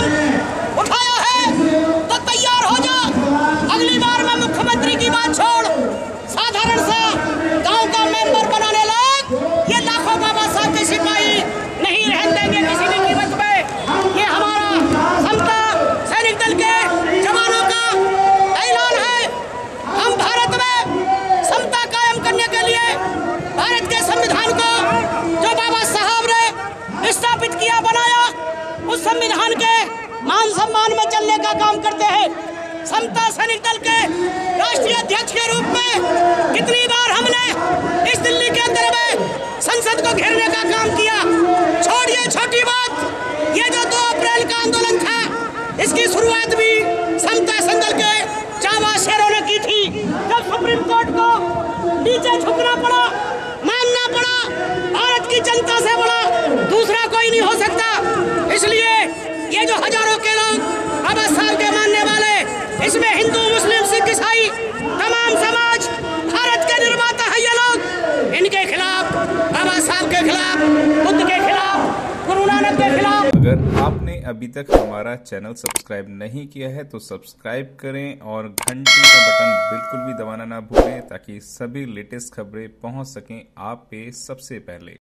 सवाल उठाया है तो तैयार हो जा। अगली बार मैं मुख्यमंत्री की बात छोड़, साधारण सा गांव का मेंबर बनाने लायक ये लाखों बाबा साहब के सिपाही नहीं रहने देंगे किसी भी कीमत पे। ये हमारा समता सैनिक दल के जवानों का ऐलान है। हम भारत में समता कायम करने के लिए भारत के संविधान को जो बाबा साहब ने स्थापित किया, बनाया, उस संविधान के मान सम्मान में चलने का काम करते हैं। समता सैनिक दल के राष्ट्रीय अध्यक्ष के रूप में कितनी बार हमने इस दिल्ली के अंदर में संसद को घेरने का काम किया। छोड़िए छोटी बात, ये जो 2 अप्रैल का आंदोलन था, इसकी शुरुआत भी समता सैनिक दल के जांबाज शेरों ने की थी। जब सुप्रीम कोर्ट को नीचे झुकना पड़ा, मानना पड़ा, भारत की जनता से बड़ा दूसरा कोई नहीं हो सकता। इसलिए ये जो हजारों के लोग बाबा साहब के मानने वाले, इसमें हिंदू, मुस्लिम, सिख, ईसाई, तमाम समाज, भारत के निर्माता है ये लोग। इनके खिलाफ, बाबा साहब के खिलाफ, बुद्ध के खिलाफ, गुरु नानक के खिलाफ। अगर आपने अभी तक हमारा चैनल सब्सक्राइब नहीं किया है तो सब्सक्राइब करें और घंटी का बटन बिल्कुल भी दबाना ना भूलें ताकि सभी लेटेस्ट खबरें पहुंच सकें आप पे सबसे पहले।